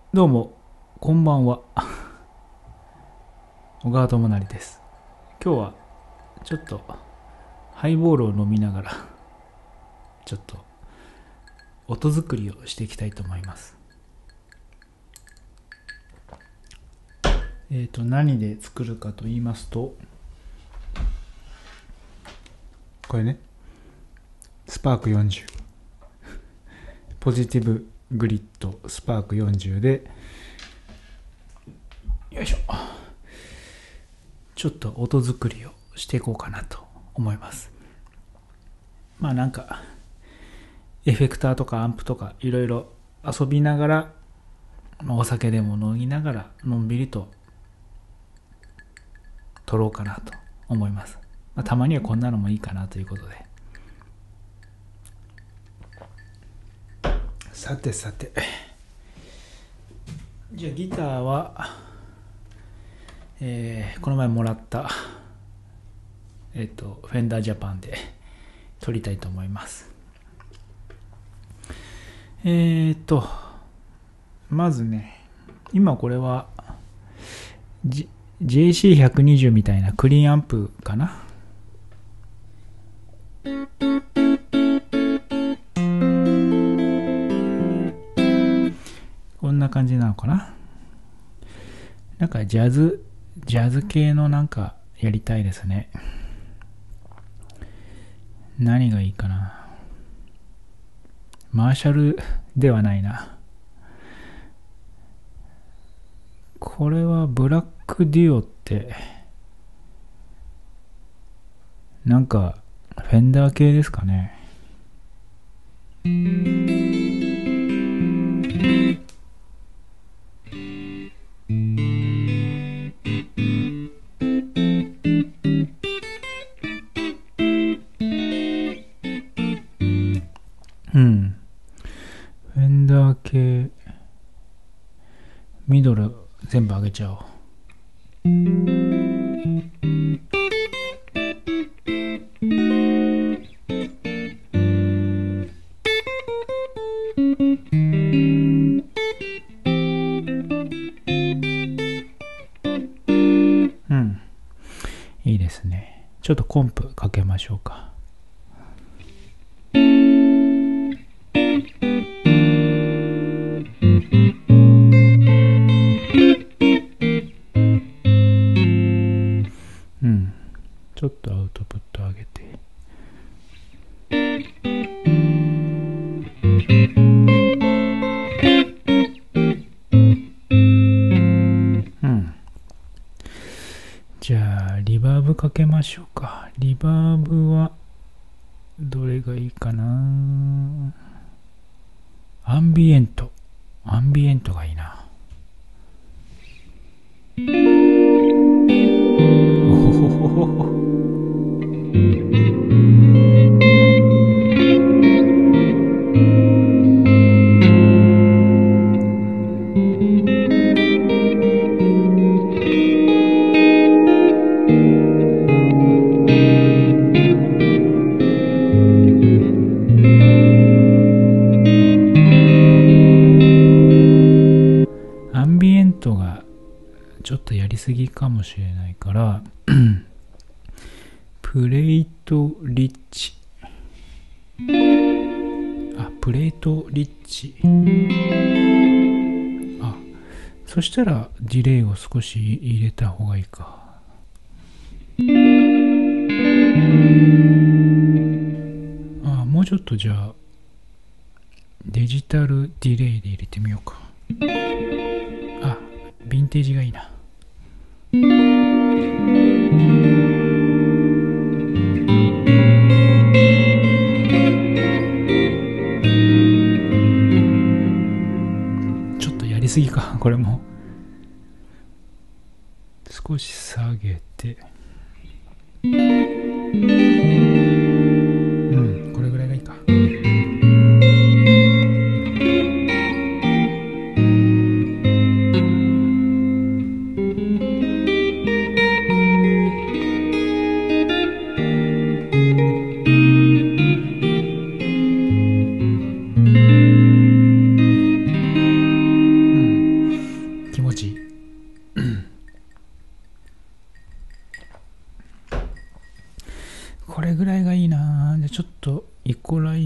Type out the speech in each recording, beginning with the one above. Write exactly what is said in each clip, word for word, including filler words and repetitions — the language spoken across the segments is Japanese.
どうも、こんばんは。小川智成です。今日はちょっとハイボールを飲みながら、ちょっと音作りをしていきたいと思います。えっ、ー、と、何で作るかと言いますと、これね、スパークよんじゅう。ポジティブグリッドスパークよんじゅうで、よいしょ。ちょっと音作りをしていこうかなと思います。まあなんか、エフェクターとかアンプとかいろいろ遊びながら、お酒でも飲みながらのんびりと撮ろうかなと思います。まあ、たまにはこんなのもいいかなということで。さてさて。じゃあギターは、えー、この前もらった、えっと、フェンダージャパンで撮りたいと思います。えー、っと、まずね、今これは、G、ジェーシーひゃくにじゅう みたいなクリーンアンプかな。こんな感じなのかな。なんかジャズ、ジャズ系のなんかやりたいですね。何がいいかな。マーシャルではないな。これはブラックデュオって、なんかフェンダー系ですかね。うん。フェンダー系、ミドル全部上げちゃおう。うん。いいですね。ちょっとコンプかけましょうか。うん。ちょっとアウトプット上げて。うん。じゃあ、リバーブかけましょうか。リバーブは、どれがいいかな。アンビエント。アンビエントがいいな。おほほほほ。アンビエントがちょっとやりすぎかもしれないからプレートリッチ、あ、プレートリッチ、あ、そしたらディレイを少し入れた方がいいか。あ、もうちょっとじゃあデジタルディレイで入れてみようか。あ、ヴィンテージがいいな。ちょっとやりすぎか、これも。少し下げて。うん、これぐらいがいいか。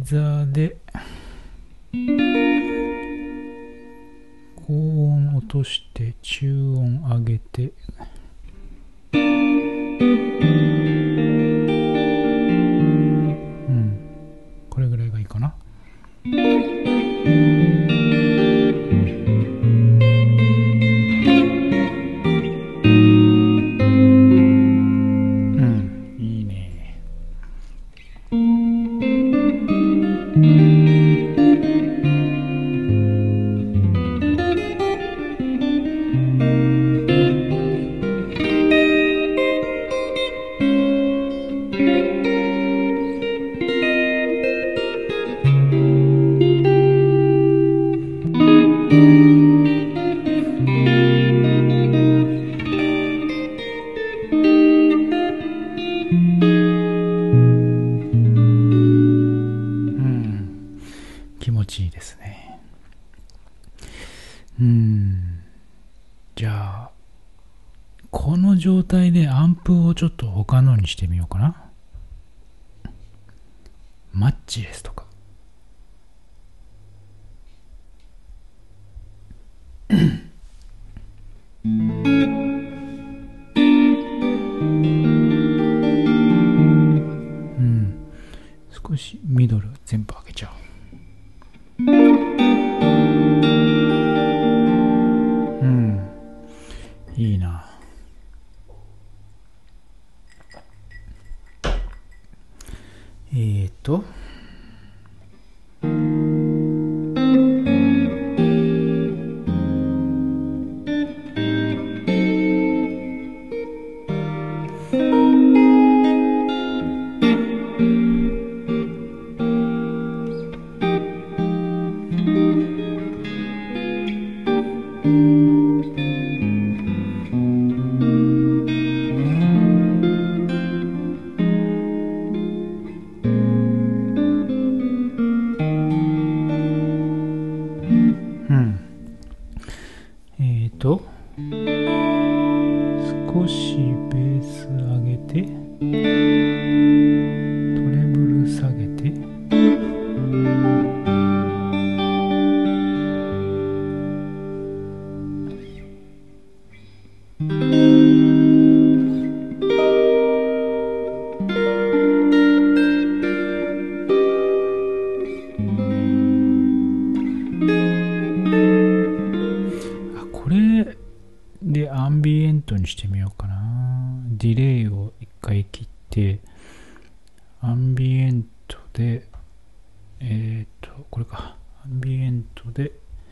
ザーで高音落として中音上げて、うん、これぐらいがいいかな。うん、いいね。気持ちいいですね。うん。じゃあ、この状態でアンプをちょっと他のにしてみようかな。マッチレスとか。うん。少しミドル全部上げちゃおう。うん、いいな。えーとうんえーと少しベース上げてトレブル下げて、あ、これでアンビエントにしてみようかな。ディレイを一回切ってアンビエントでえっとこれか、アンビエントで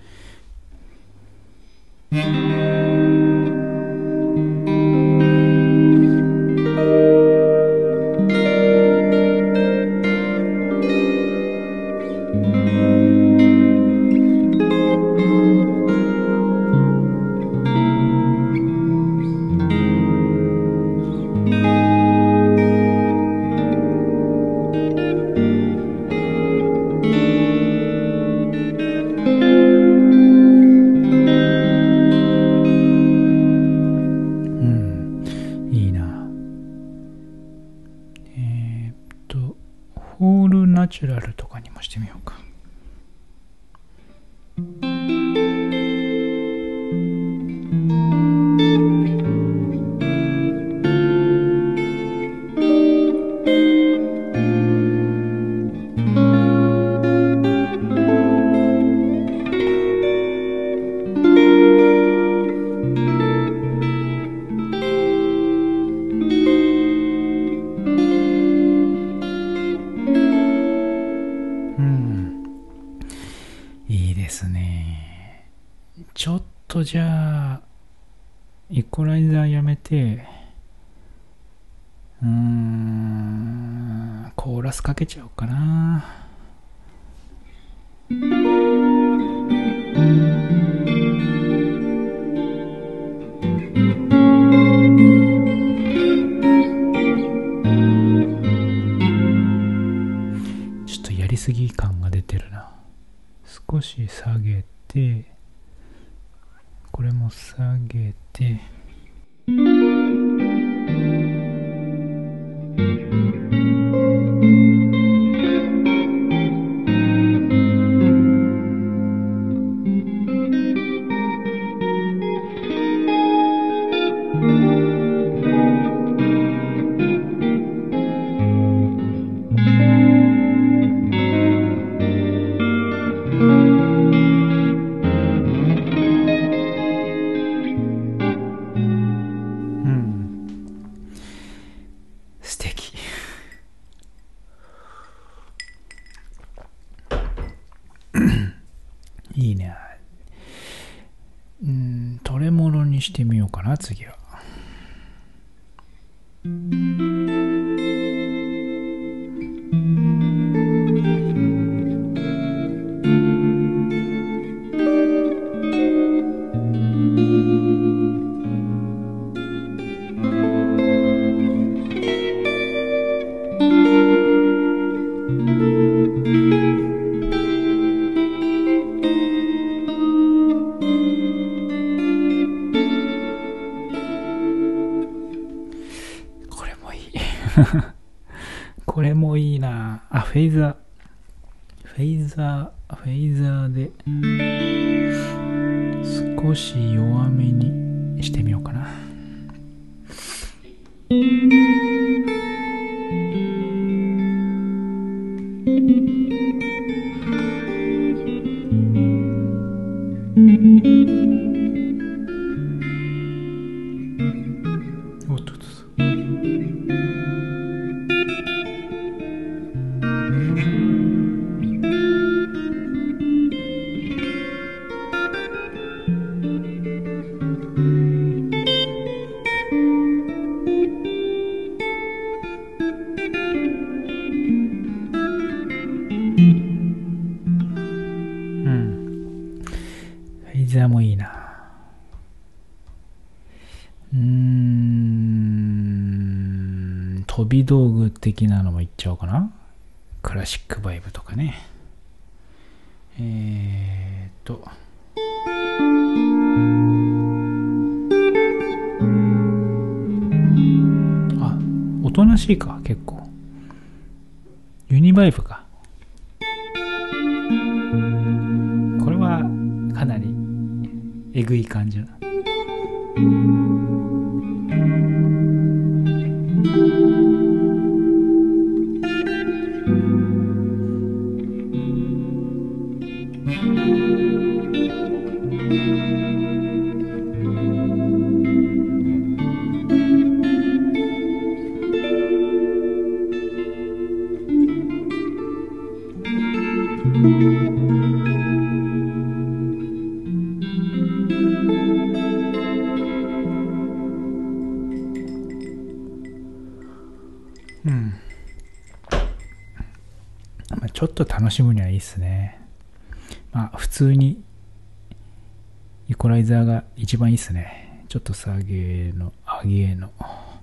ホールナチュラルとかにもしてみようか。いいですね。ちょっとじゃあイコライザーやめて、うーんコーラスかけちゃおうかな。ちょっとやりすぎ感が出てるな。少し下げて、これも下げて、 うん、トレモロにしてみようかな、次は。これもいい。これもいいな。あ、フェイザー。フェイザー、フェイザーで少し弱めにしてみようかな。おっとっと。フェイザーもいいな。うーん、飛び道具的なのもいっちゃおうかな。クラシックバイブとかね。えーっと。あ、おとなしいか、結構。ユニバイブか。これはかなりえぐい感じだ。うん。まあ、ちょっと楽しむにはいいっすね。まあ普通にイコライザーが一番いいっすね。ちょっと下げの上げの。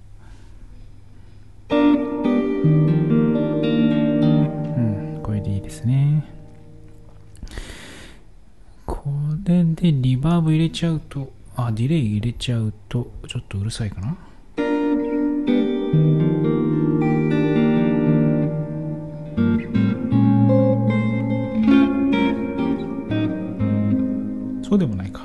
うん、これでいいですね。これでリバーブ入れちゃうと、あ、ディレイ入れちゃうとちょっとうるさいかな。そうでもないか。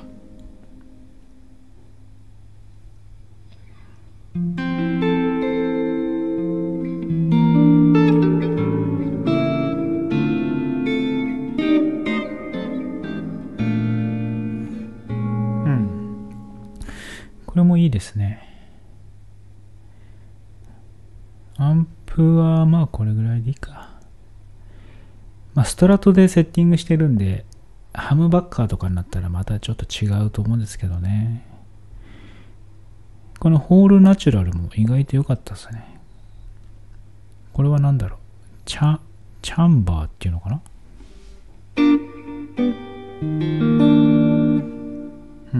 うん。これもいいですね。アンプはまあこれぐらいでいいか。まあストラトでセッティングしてるんで、ハムバッカーとかになったらまたちょっと違うと思うんですけどね。このホールナチュラルも意外と良かったですね。これは何だろう。チャ、チャンバーっていうのかな。うん。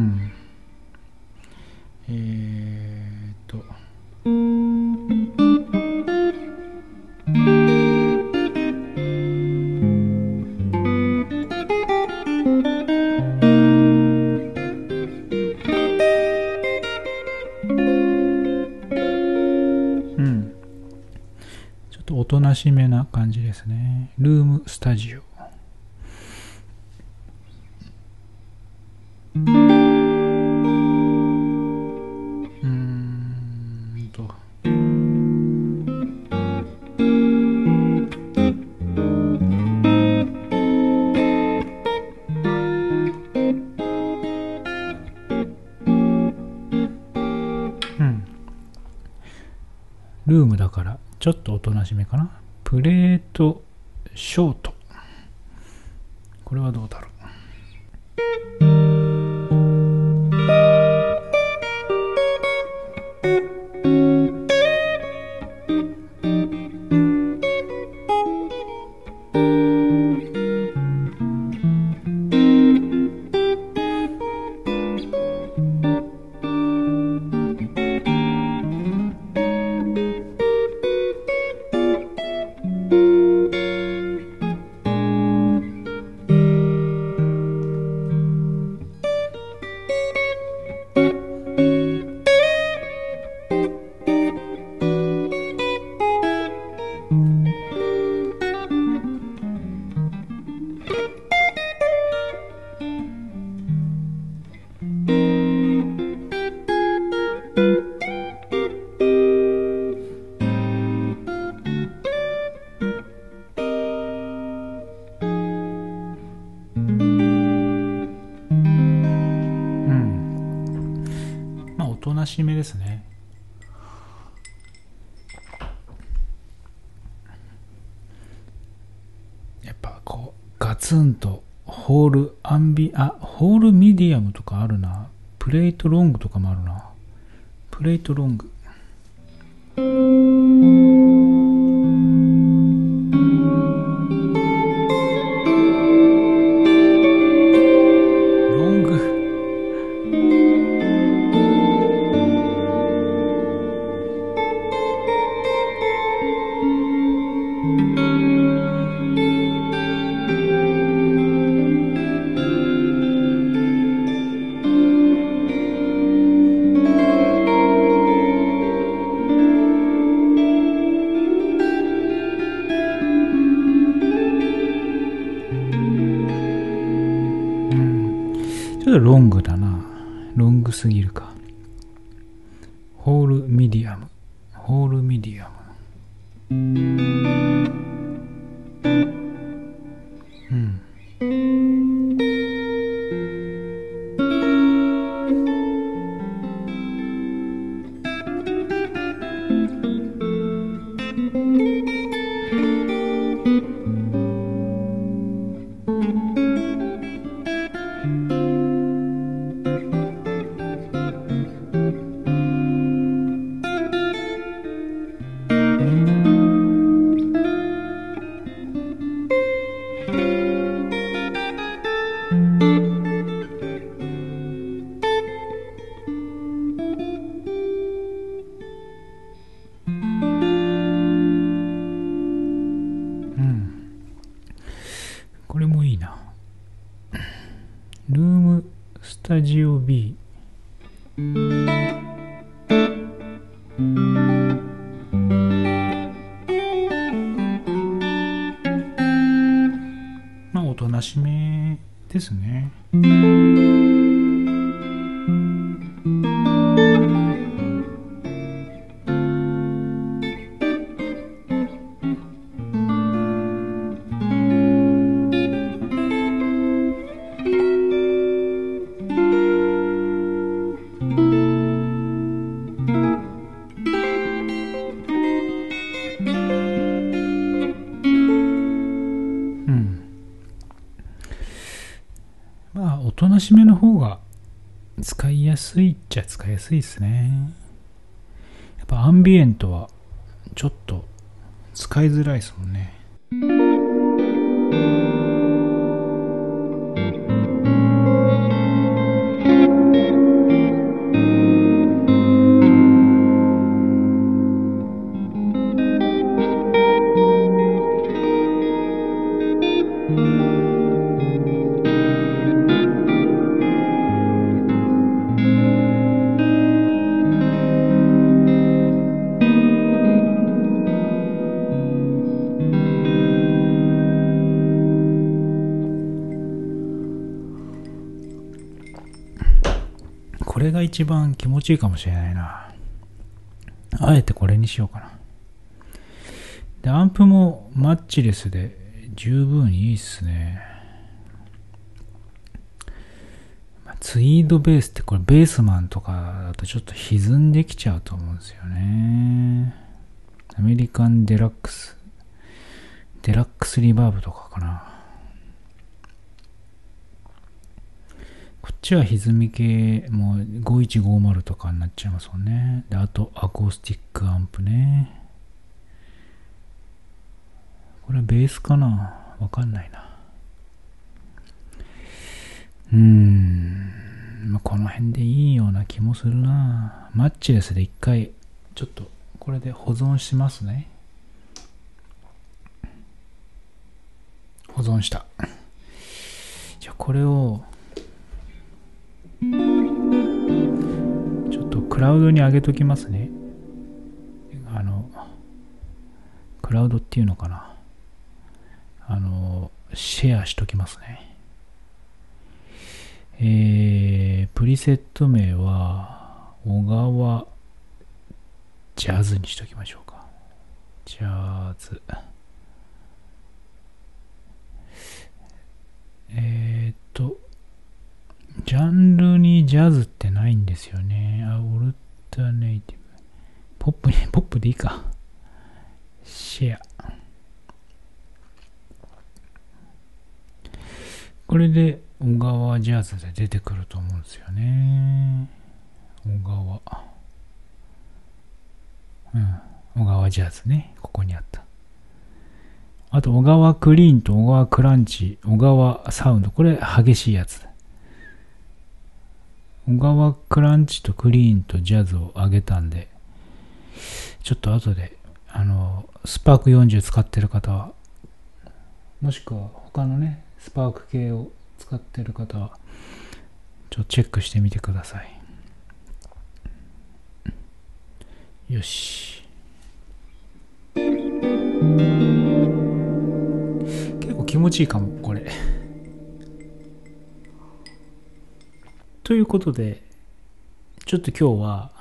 えーっと。うん。ちょっとおとなしめな感じですね。ルームスタジオ。うーんと。うん。ルームだからちょっとおとなしめかな。プレートショート。これはどうだろう。 となしめですね。やっぱこうガツンとホールアンビあホールミディアムとかあるな。プレートロングとかもあるな。プレートロング、ロング、ちょっとロングだな。ロングすぎるか。ホールミディアム。ホールミディアム。うん。これもいいな。ルームスタジオ B。まあおとなしめですね。まあおとなしめの方が使いやすいっちゃ使いやすいですね。やっぱアンビエントはちょっと使いづらいですもんね。これが一番気持ちいいかもしれないな。あえてこれにしようかな。で、アンプもマッチレスで十分いいっすね。ツイードベースってこれベースマンとかだとちょっと歪んできちゃうと思うんですよね。アメリカンデラックス。デラックスリバーブとかかな。こっちは歪み系、もうごいちごまるとかになっちゃいますもんね。で、あとアコースティックアンプね。これはベースかな？わかんないな。うーん。まあ、この辺でいいような気もするな。マッチレスで一回、ちょっとこれで保存しますね。保存した。じゃあこれを、ちょっとクラウドに上げときますね。あの、クラウドっていうのかな。あの、シェアしときますね。えー、プリセット名は、小川ジャズにしときましょうか。ジャズ。えーっと、 ジャンルにジャズってないんですよね。あ、オルタネイティブ。ポップに、ポップでいいか。シェア。これで小川ジャズで出てくると思うんですよね。小川。うん。小川ジャズね。ここにあった。あと、小川クリーンと小川クランチ、小川サウンド。これ激しいやつだ。小川クランチとクリーンとジャズを上げたんで、ちょっと後で、あの、スパークよんじゅう使ってる方は、もしくは他のね、スパーク系を使ってる方は、ちょっとチェックしてみてください。よし。結構気持ちいいかも、これ。ということで、ちょっと今日は、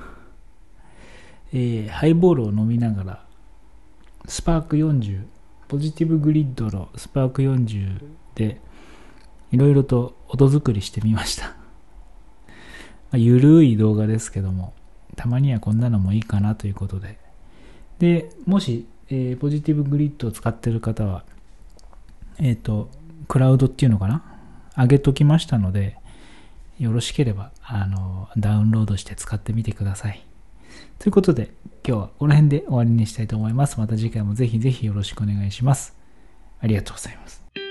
えー、ハイボールを飲みながら、スパークよんじゅう、ポジティブグリッドのスパークよんじゅうで、いろいろと音作りしてみました。まあ、ゆるい動画ですけども、たまにはこんなのもいいかなということで。で、もし、えー、ポジティブグリッドを使っている方は、えっと、クラウドっていうのかな？上げときましたので、よろしければ、あの、ダウンロードして使ってみてください。ということで、今日はこの辺で終わりにしたいと思います。また次回もぜひぜひよろしくお願いします。ありがとうございます。